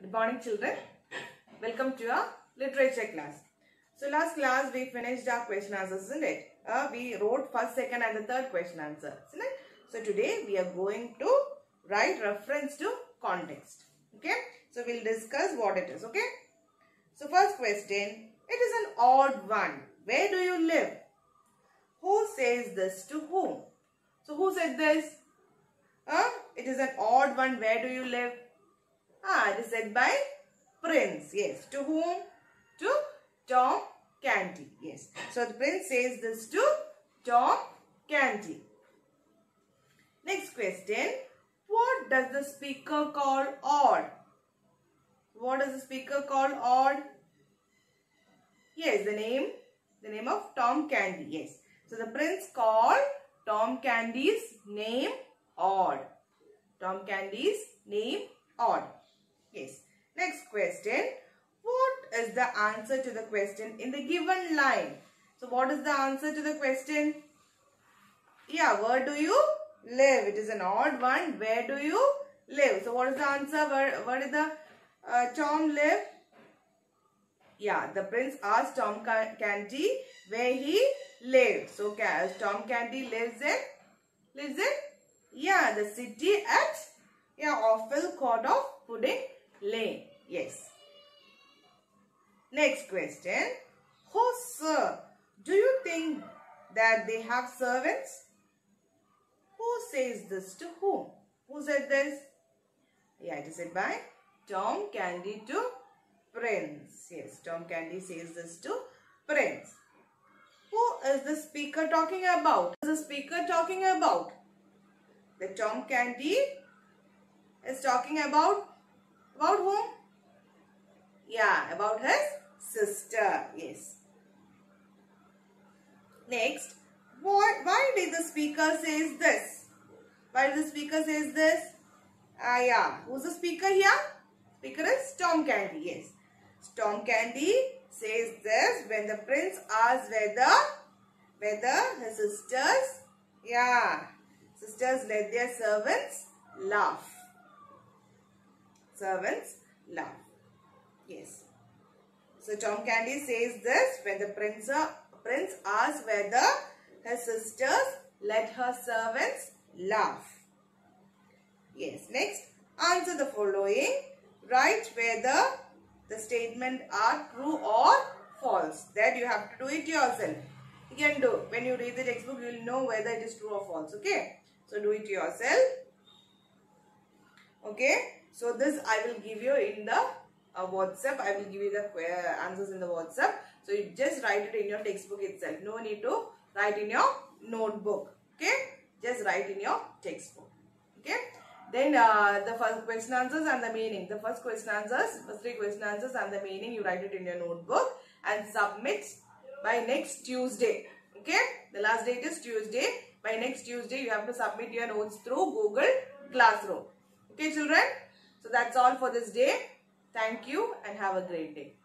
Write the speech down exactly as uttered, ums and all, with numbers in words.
Good morning, children. Welcome to your literature class. So last class we finished our question answers, isn't it? Uh, we wrote first, second and the third question answer, isn't it? So today we are going to write reference to context. Okay. So we'll discuss what it is. Okay. So first question, it is an odd one. Where do you live? Who says this to whom? So who said this? Uh, it is an odd one. Where do you live? Ah, it is said by Prince. Yes. To whom? To Tom Canty. Yes. So the Prince says this to Tom Canty. Next question. What does the speaker call odd? What does the speaker call odd? Yes, the name, the name of Tom Canty. Yes. So the Prince called Tom Canty's name odd. Tom Canty's name odd. Yes. Next question. What is the answer to the question in the given line? So what is the answer to the question? Yeah, where do you live? It is an odd one. Where do you live? So what is the answer? Where, where did the uh, Tom live? Yeah, the Prince asked Tom Canty where he lived. So Tom Canty lives in, lives in, yeah, the city at, yeah, Awful Court of Pudding Lane. Yes. Next question. Oh, sir, do you think that they have servants? Who says this to whom? Who said this? Yeah, it is said by Tom Canty to Prince. Yes, Tom Canty says this to Prince. Who is the speaker talking about? Who is the speaker talking about? The Tom Canty is talking about, about whom? Yeah, about his sister. Yes. Next, what, why did the speaker says this? Why did the speaker says this? Ah, yeah. Who's the speaker here? Speaker is Tom Canty. Yes. Tom Canty says this when the Prince asks whether, whether his sisters, yeah, sisters let their servants laugh. Servants laugh. Yes. So Tom Canty says this when the prince, uh, prince asks whether his sisters let her servants laugh. Yes. Next, answer the following. Write whether the statement are true or false. That you have to do it yourself. You can do. When you read the textbook, you will know whether it is true or false. Okay. So do it yourself. Okay. So this I will give you in the uh, WhatsApp. I will give you the uh, answers in the WhatsApp. So you just write it in your textbook itself. No need to write in your notebook. Okay. Just write in your textbook. Okay. Then uh, the first question answers and the meaning. The first question answers, first three question answers and the meaning you write it in your notebook and submit by next Tuesday. Okay. The last date is Tuesday. By next Tuesday you have to submit your notes through Google Classroom. Okay, children. So that's all for this day. Thank you and have a great day.